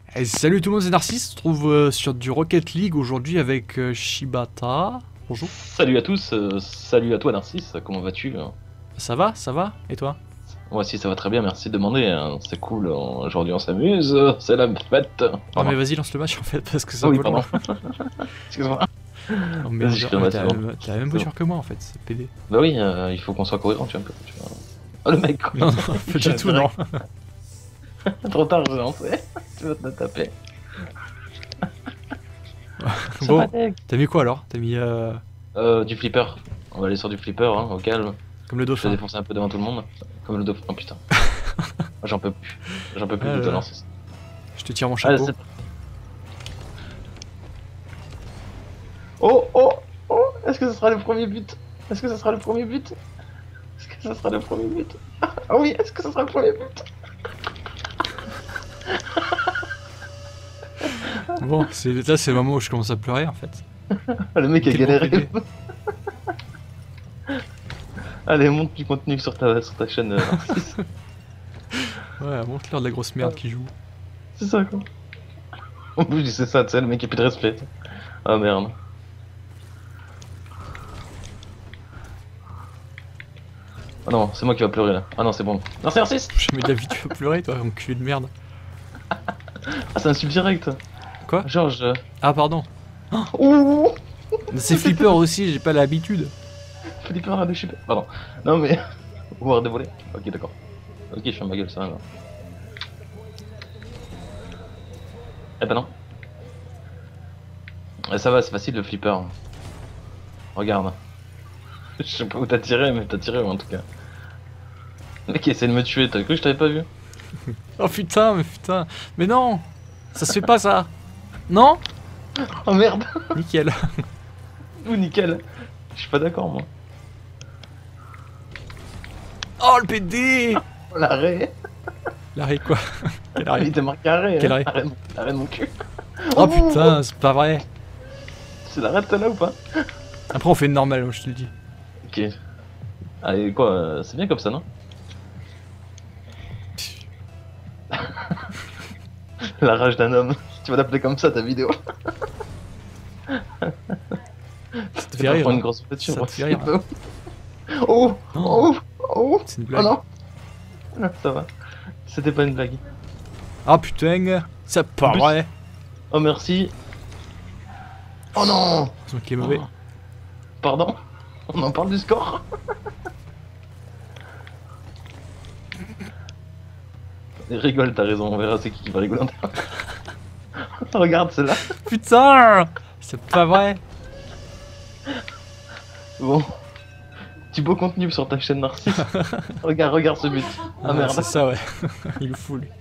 Et salut tout le monde, c'est Narcisse, on se trouve sur du Rocket League aujourd'hui avec Shibata. Bonjour. Salut à tous, salut à toi Narcisse, comment vas-tu? Ça va? Ça va? Et toi? Moi aussi ça va très bien, merci de demander, hein. C'est cool, aujourd'hui on s'amuse, c'est la fête. Non Pardon. mais vas-y lance le match en fait parce que ça Ah oui, peut loin. pardon. Excuse-moi. Non mais Vas-y, je fais le match, c'est bon. t'as la même voiture que moi en fait, c'est pédé. Bah oui, il faut qu'on soit cohérent, tu vois, un peu. Tu vois. Oh le mec quoi. Non, non, pas du tout non. Trop tard, j'ai lancé. Tu vas te la taper. Bon, t'as mis quoi alors? T'as mis Du flipper. On va aller sur du flipper, hein, au calme. comme le Je vais dauphin. défoncer un peu devant tout le monde. Comme le dauphin. Oh putain. J'en peux plus. J'en peux plus Ah de là te là. lancer. Je te tire mon Allez, chapeau. c'est- Oh oh oh. Est-ce que ce sera le premier but? Est-ce que ce sera le premier but? Est-ce que ce sera le premier but? Ah oui, est-ce que ce sera le premier but? Bon, là c'est le moment où je commence à pleurer en fait. Ah, le mec a Quel galéré. bon pédé. Allez, monte du contenu sur ta chaîne. Narcisse. Ouais, montre-leur de la grosse merde qui joue. C'est ça quoi. En plus, c'est ça, tu sais, le mec a plus de respect. Ah merde. Ah non, c'est moi qui va pleurer là. Ah non, c'est bon. Non, c'est Narcisse. Jamais de la vie tu vas pleurer toi, enculé de merde. Ah, c'est un subdirect. Quoi? Georges. Ah pardon. Ouh. C'est flipper aussi, j'ai pas l'habitude. Flipper là de chip. Pardon. Non mais. Voir dévoiler. Ok, d'accord. Ok, je ferme ma gueule, ça va. Eh ben non. Ça va, c'est facile le flipper. Regarde. Je sais pas où t'as tiré, mais t'as tiré en tout cas. Le mec essaie de me tuer, t'as cru que je t'avais pas vu? Oh putain, mais putain. Mais non. Ça se fait pas ça. Non. Oh merde. Nickel. Ouh, nickel. Je suis pas d'accord moi. Oh le PD. Oh, l'arrêt. L'arrêt quoi? Quel Il arrêt? était marqué arrêt. Quel hein. arrêt? Arrêt de mon cul. Oh putain, c'est pas vrai. C'est l'arrêt de toi là ou pas? Après on fait une normale, moi, je te le dis. Ok. Allez, quoi, c'est bien comme ça, non? La rage d'un homme. Tu vas l'appeler comme ça ta vidéo. Ça te Tu fait vas rire. prendre une Hein. grosse voiture. Ça te fait rire. Oh Non. oh oh C'est une oh blague. non. Non, ça va. C'était pas une blague. Ah putain, c'est pas En plus- vrai. Oh merci. Oh non. Ils qui est mauvais. Pardon. On en parle du score. Rigole, t'as raison, on verra c'est qui va rigoler. Regarde celle-là. Putain, c'est pas vrai. Bon. Du beau contenu sur ta chaîne Narcisse. Regarde ce but. Ah merde. C'est ça ouais. Il est fou lui.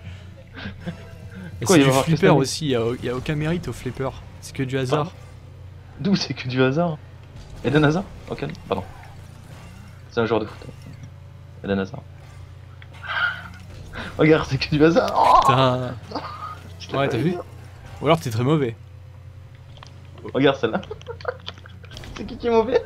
Et Quoi, c'est il du va voir flipper Cristiano aussi, y a aucun mérite au flipper. C'est que du hasard. D'où c'est que du hasard? Eden Hazard? Ok, pardon. C'est un joueur de foot. Eden Hazard. Regarde, c'est que du hasard. Oh, Putain. je l'ai Ouais, pas t'as vu? Ou alors t'es très mauvais. Regarde celle-là. C'est qui est mauvais?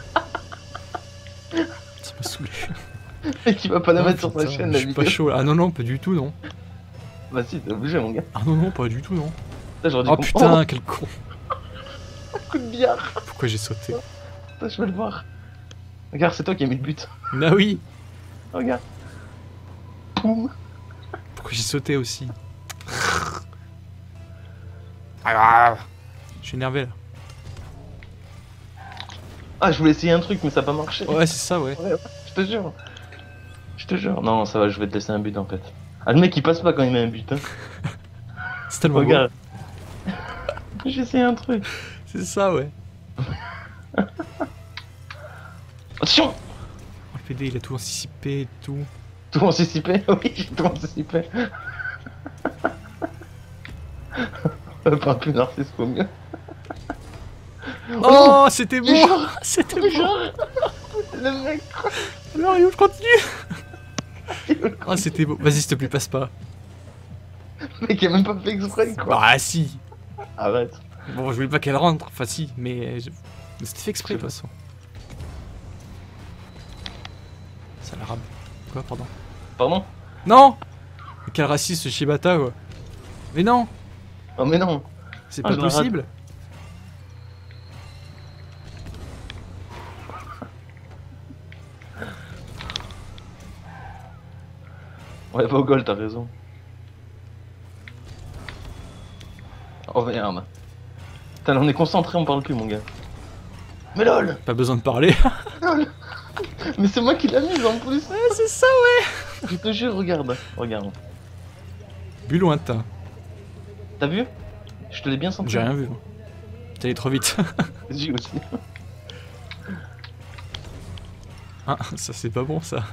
Ça m'a saoulé. Et qui va pas la Oh, mettre sur sa putain, chaîne je la suis vidéo. pas chaud là. Ah non, non, pas du tout, non. Bah si, t'es obligé mon gars. Ah non, non, pas du tout, non. Là, j'aurais dû Oh comprendre. putain, quel con. Oh, coup de billard. Pourquoi j'ai sauté? Attends, je vais le voir. Regarde, c'est toi qui as mis le but. Ah oui. Regarde. Poum. Pourquoi j'ai sauté aussi? Je suis énervé là. Ah, je voulais essayer un truc, mais ça a pas marché. Ouais, c'est ça, ouais. Ouais, je te jure. Je te jure. Non, ça va, je vais te laisser un but en fait. Ah, le mec il passe pas quand il met un but. Hein. C'est tellement beau. Regarde. J'ai essayé un truc. C'est ça, ouais. Attention. Oh, le PD, il a tout anticipé et tout. Tout anticipé. Oui, j'ai tout anticipé. Pas plus Narcisse, faut mieux. Oh, c'était beau. Genre, C'était beau. genre. Le mec. Mario, je continue. Ah, c'était beau. Vas-y, s'il te plaît, passe pas. Le mec il a même pas fait exprès quoi. Bah, si. Arrête. Bon, je voulais pas qu'elle rentre. Enfin, si, mais c'était fait exprès de toute façon. Ça la rame. Quoi, pardon? Pardon? Non! Quel raciste ce Shibata, quoi. Mais non, Oh mais non. c'est Ah, pas je la rate. possible. Ouais, va au goal, t'as raison. Oh merde. Putain, là, on est concentré, on parle plus, mon gars. Mais lol. Pas besoin de parler. Lol. Mais c'est moi qui l'ai mise en plus. Ouais, c'est ça, ouais. Je te jure, regarde. Regarde. But lointain. T'as vu? Je te l'ai bien senti. J'ai rien vu. T'es allé trop vite. J'ai aussi. Ah, ça c'est pas bon ça.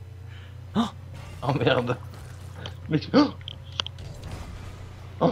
Oh merde. Mais tu... Oh, oh.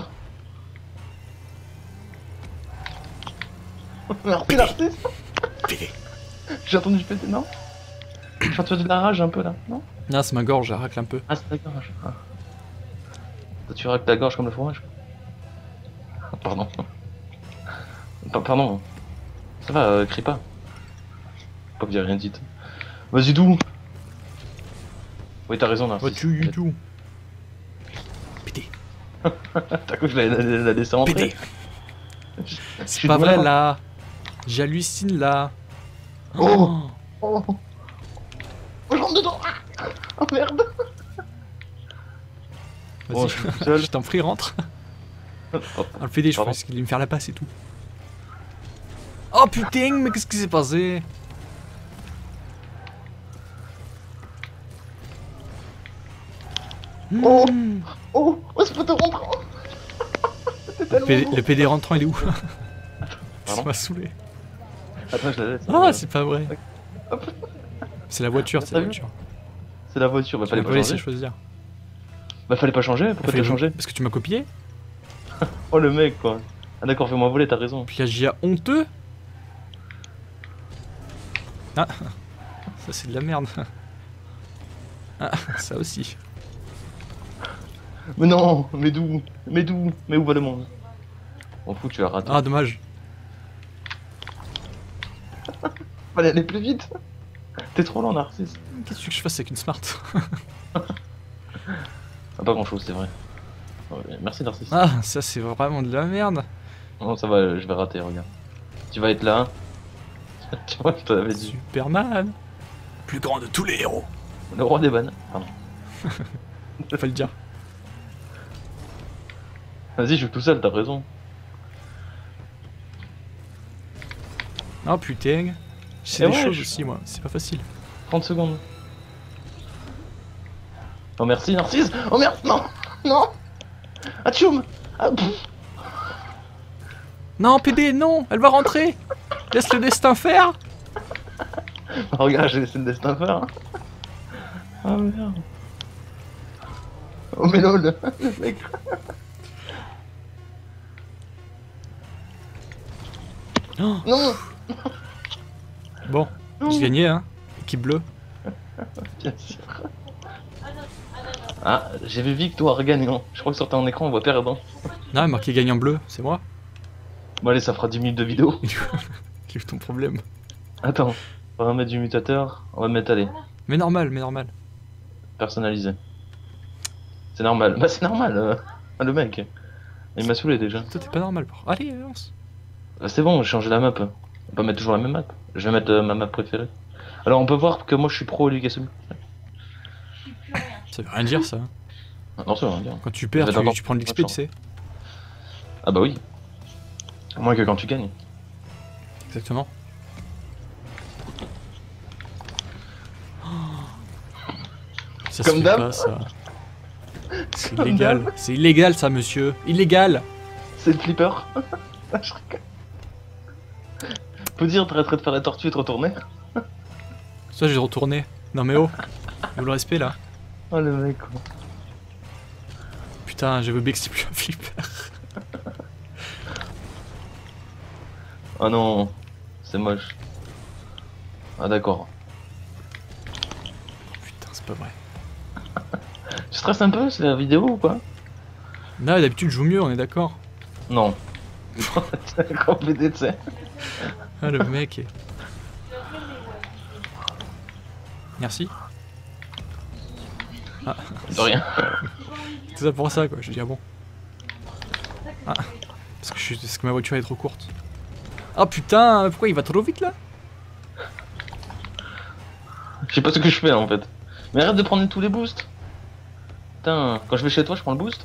Merci l'artiste. J'ai entendu péter, non? J'ai entendu de la rage un peu là, non? Non, c'est ma gorge, elle racle un peu. Ah, c'est ta gorge. Ah. Toi, tu racles ta gorge comme le fromage? Pardon. Pardon. Ça va, crie pas. Pas que j'ai rien dit. Vas-y, d'où? Oui, t'as raison, Oh, Narcisse. tu tout. Pété. T'as cru que je la laissé entrer? Pété. Je C'est suis pas devant vrai la- là. J'hallucine là. Oh. Oh. Oh, je rentre dedans. Oh merde. Vas-y, Oh, je suis tout seul. je t'en prie, rentre. Hop. Ah, le PD, je Pardon. pense qu'il allait me faire la passe et tout. Oh putain, mais qu'est-ce qui s'est passé? Oh. Hmm. Oh, oh, je peux te rentrer. T'es Le tellement PD, beau. le PD rentrant, il est où? Ça Pardon. m'a saoulé. Attends, je la laisse. Ah, c'est pas vrai. Hop. C'est la voiture, c'est la T'as vu? voiture. C'est la voiture, bah Tu fallait m'as pas pas laissé changer. choisir. Bah fallait pas changer, pourquoi Fallait- t'as changé? Parce que tu m'as copié. Oh le mec quoi. Ah d'accord, fais-moi voler, t'as raison. Plagiat honteux. Ah, ça c'est de la merde. Ah, ça aussi. Mais non, mais d'où? Mais d'où? Mais où va le monde? On fout, tu as raté. Ah, dommage. Fallait aller plus vite. T'es trop lent, Narcisse. Qu'est-ce que tu veux que je fasse avec une smart? Ah, pas grand chose, c'est vrai. Ouais, merci, Narcisse. Ah, ça c'est vraiment de la merde. Non, ça va, je vais rater, regarde. Tu vas être là. Tu vois, je te l'avais dit. Superman. Plus grand de tous les héros. Le roi des bannes. Pardon. Faut le dire. Vas-y, je joue tout seul, t'as raison. Oh putain. Je sais Et des ouais, choses je- aussi, moi. C'est pas facile. 30 secondes. Oh merci, Narcisse. Oh merde, non. Non. Ah tchoum. Ah, pff. Non, PD, non. Elle va rentrer. Laisse le destin faire. Oh, regarde, j'ai laissé le destin faire. Hein. Oh merde. Oh mais lol, le mec. Oh, Non. bon, Non. j'ai gagné, hein. Équipe bleue. Bien sûr. Ah, j'ai vu Victoire gagnant. Je crois que sur ton écran on voit perdant. Non, il est marqué gagnant bleu, c'est moi. Bon allez, ça fera 10 minutes de vidéo. Quel est ton problème? Attends, on va mettre du mutateur. On va mettre, allez, Mais normal, mais normal. personnalisé. C'est normal. Bah c'est normal, le mec. Il m'a saoulé déjà. Toi, t'es pas normal. Allez, avance. C'est bon, j'ai changé la map. On peut mettre toujours la même map. Je vais mettre ma map préférée. Alors on peut voir que moi je suis pro Ligue Assumi. Ça veut rien dire, ça. Non, ça veut rien dire. Quand tu perds, D'accord. tu prends de l'XP, tu sais. Ah bah oui. Moins que quand tu gagnes. Exactement. Ça Comme se fait d'hab. pas, ça. C'est Comme illégal. d'hab. C'est illégal, ça, monsieur. Illégal. C'est le flipper. Je rigole. Faut dire, t'arrêterais de faire la tortue et te retourner. Ça, j'ai retourné. Non, mais oh. Il y a le respect, là. Oh le mec quoi. Putain, j'avais oublié que c'est plus un flipper. Oh non, c'est moche. Ah d'accord. Putain, c'est pas vrai. Tu stresses un peu, c'est la vidéo ou quoi? Là, d'habitude, je joue mieux, on est d'accord. Non. C'est compliqué, tu sais. Ah, le mec. Merci. De rien. C'est ça pour ça, quoi. Je dis, ah bon. Parce que ma voiture est trop courte. Ah putain, pourquoi il va trop vite là? Je sais pas ce que je fais en fait. Mais arrête de prendre tous les boosts. Putain, quand je vais chez toi, je prends le boost.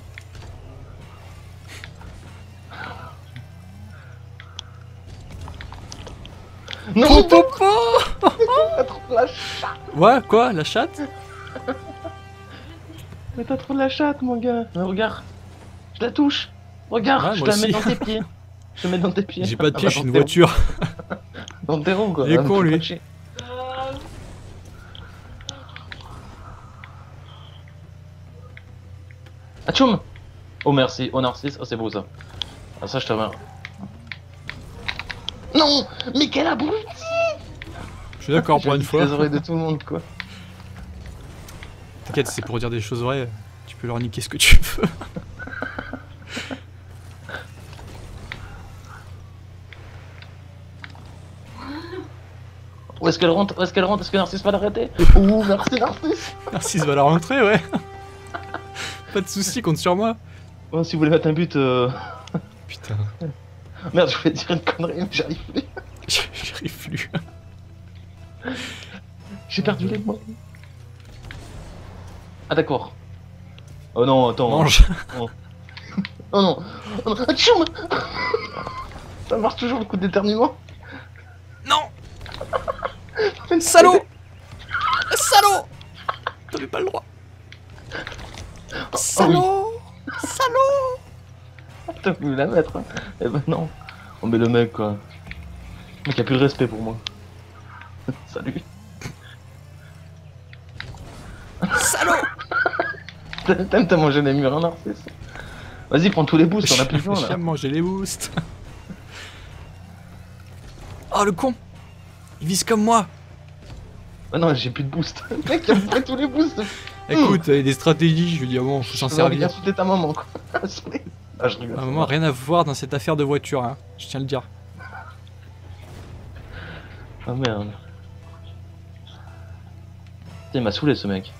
Non, mais t'as trop de la chatte. Ouais, quoi? La chatte? Mais t'as trop de la chatte, mon gars. Mais regarde, je la touche. Regarde, Ouais, je moi te la mets aussi. dans tes pieds. Je te mets dans tes pieds. J'ai pas de pied, Ah bah, je suis dans une tes voiture. roues. Dans tes roues, quoi. Il est Ah, con, faut lui. pas chier. Ah, tchoum. Oh, merci. Oh, Narcisse. Oh, c'est beau, ça. Ah, ça, je te remercie. Non. Mais quel abruti. Je suis d'accord pour une fois. Les oreilles de tout le monde, quoi. T'inquiète, c'est pour dire des choses vraies. Tu peux leur niquer ce que tu veux. Où est-ce qu'elle rentre? Où est-ce qu'elle rentre? Est-ce que Narcisse va l'arrêter? Ouh, merci, Narcisse. Narcisse va la rentrer, ouais. Pas de soucis, compte sur moi. Bon, si vous voulez mettre un but, Putain, Merde, je voulais dire une connerie, mais j'arrive plus. j'arrive plus. J'ai perdu les mots. Ah, d'accord. Oh non, attends. Mange. Oh non. Oh non. Ah, tchoum. Ça marche toujours le coup d'éternuement. Non. Salaud. Salaud. T'avais pas le droit. Salaud. Salaud. T'as voulu la mettre, hein. Eh ben non. Oh mais le mec, quoi. Le mec a plus de respect pour moi. Salut. Salaud. T'as mangé les murs, hein, Narcisse. Vas-y, prends tous les boosts, on a plus besoin, J'ai là. mangé les boosts. Oh le con. Il vise comme moi. Ah non, j'ai plus de boost. Le mec a pris tous les boosts. Écoute, il y a des stratégies, je veux dire, bon, faut s'en Je vais servir. insulter ta maman, quoi. Ah, je rigole. À un moment, rien à voir dans cette affaire de voiture, hein. Je tiens à le dire. Ah merde. Putain, il m'a saoulé ce mec.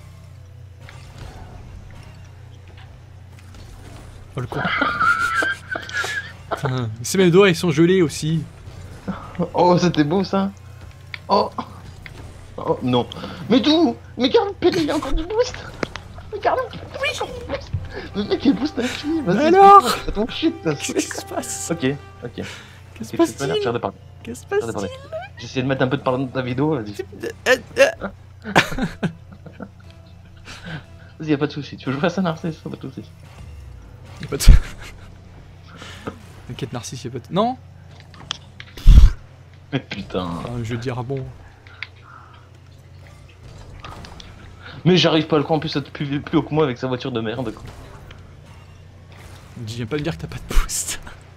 Oh le con. Putain, c'est mes doigts, ils sont gelés aussi. Oh, c'était beau ça. Oh. Oh non. Mais d'où? Mais garde, Pélé, il y a encore du boost. Mais garde, oui. Le mec il boost infini. Vas-y. Alors c'est ton shit. Ça, Qu'est-ce qui se passe? Ok, ok. Qu'est-ce qui se Ok, je vais passe-t-il? faire de parler. Qu'est-ce qui se Faire de passe-t-il? parler. J'ai essayé de mettre un peu de parler dans ta vidéo, vas-y. Vas-y, y'a pas de soucis. Tu veux jouer à ça, Narcisse? Y'a pas de soucis. Y'a pas de... T'inquiète, Narcisse, y'a pas de... Non. Mais putain. Je veux dire, bon... Mais j'arrive pas à le croire, en plus, être plus haut que moi avec sa voiture de merde, quoi. Je viens pas me dire que t'as pas de boost.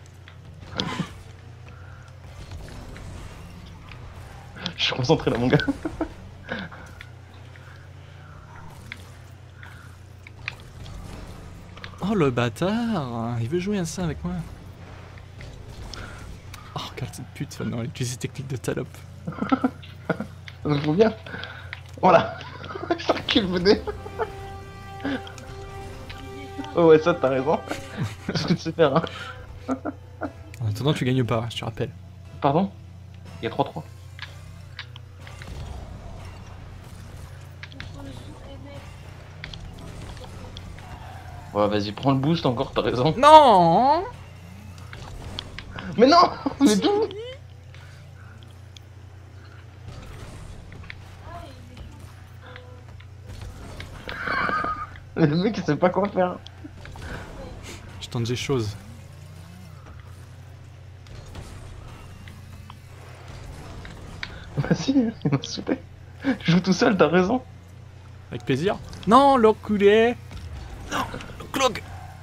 Je suis concentré là, mon gars. Oh le bâtard, il veut jouer à ça avec moi. Oh regarde cette pute, non, il utilise ses techniques de salope. Ça me faut bien. Voilà. Je recule, venez. Oh ouais, ça t'as raison. C'est ce que tu sais faire, hein. En attendant, tu gagnes pas, je te rappelle. Pardon? Il y a 3-3. Ouais, vas-y, prends le boost encore, t'as raison. Non. Mais non. Mais d'où? Le mec il sait pas quoi faire. Je tente des choses. Vas-y, il m'a saoulé. Je joue tout seul, t'as raison. Avec plaisir. Non, l'enculé. Non, le clog.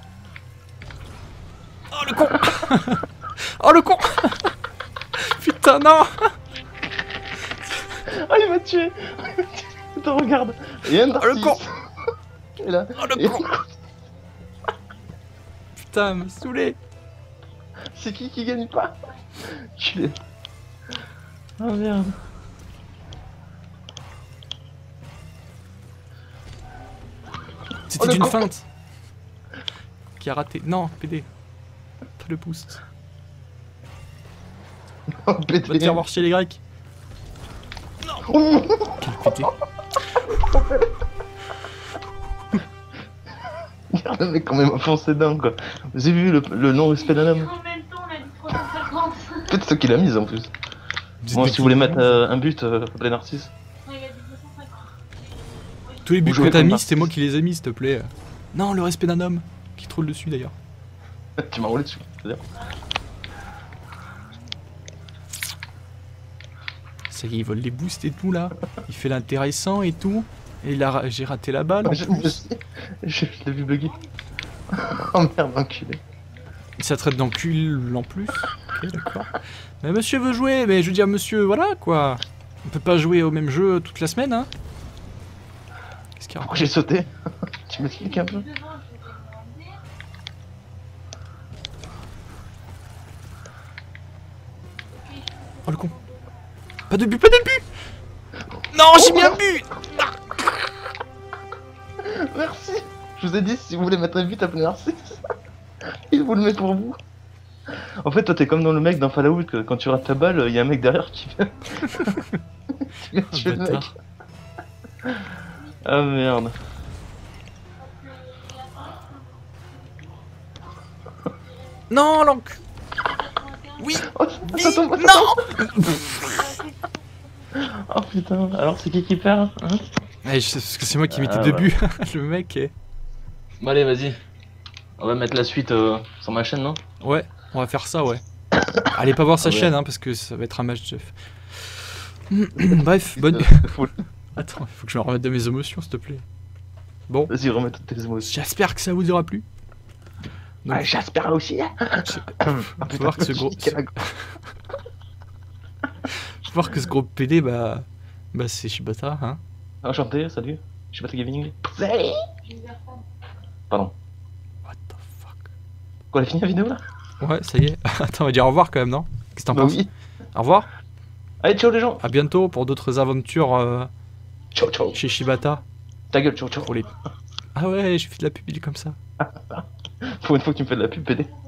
Oh le con. Oh le con. Putain, non. Ah, il m'a tué. Attends, regarde. Il y a un Oh le con. Et là. Oh le Et- con. Putain, m'a saoulé. C'est qui gagne pas? Culé. Oh merde. C'était Oh, le une con. feinte. Qui a raté. Non, PD. Pas le boost. Oh, Va te faire pété. voir chez les Grecs. Oh, Quel pété. regarde le mec quand même foncé dedans quoi. Vous avez vu le non-respect d'un homme? En même temps, on a dit 350. Peut-être ce qu'il a mis en plus. Vous Moi, êtes si vous voulez des- mettre un but, appelez Narcisse. Non, il a dit 250. Tous les buts Vous jouez que t'as comme mis, ça. c'était moi qui les ai mis, s'il te plaît. Non, le respect d'un homme. Qui troule dessus d'ailleurs. Tu m'as roulé dessus. C'est-à-dire. Ça y est, il vole les boosts et tout là. Il fait l'intéressant et tout. Et j'ai raté la balle. En Je plus. je l'ai vu bugger. Oh merde, enculé. Ça traite d'encul en plus. Ok, d'accord. Mais monsieur veut jouer, mais je veux dire, monsieur, voilà quoi. On peut pas jouer au même jeu toute la semaine, hein. Qu'est-ce qu'il y a? Pourquoi j'ai sauté? Tu m'expliques un peu? Devant, je vais demander. Oh le con. Pas de but, pas de but. Non, j'ai mis un but. Merci. Je vous ai dit, si vous voulez mettre un but, appelez Narcisse. Il vous le met pour vous. En fait, toi, t'es comme dans le mec dans Fallout, que quand tu rates ta balle, il y a un mec derrière qui vient. Qui vient tuer le mec. Bâtard. Ah merde. Non, l'encu. Oui. Oh, Oui. ça tombe, ça Non. tombe. Oh putain, alors c'est qui perd hein? Eh, je sais, parce que c'est moi qui mettais Ah, deux ouais. buts. Le mec est... Bon allez, vas-y. On va mettre la suite sur ma chaîne, non? Ouais, on va faire ça, ouais. Allez pas voir sa Ah ouais. chaîne, hein, parce que ça va être un match, Jeff. Bref, bonne... Full. Attends, il faut que je me remette de mes émotions, s'il te plaît. Bon, Vas-y, remets toutes tes émotions. j'espère que ça vous aura plu. Donc, Ah, j'espère aussi. faut voir que ce gros... Faut voir que ce gros PD, bah c'est Shibata, hein. Enchanté, salut. Je suis pas gaming. Salut. Pardon. What the fuck. Quoi, elle a fini la vidéo là? Ouais, ça y est. Attends, on va dire au revoir quand même, non? Qu'est-ce que t'en Bah penses? oui. Au revoir, Allez, ciao les gens. à bientôt pour d'autres aventures Ciao, ciao. chez Shibata. Ta gueule, ciao, ciao. Pour les... Ah ouais, j'ai fait de la pub, il est comme ça. Pour une fois que tu me fais de la pub, PD.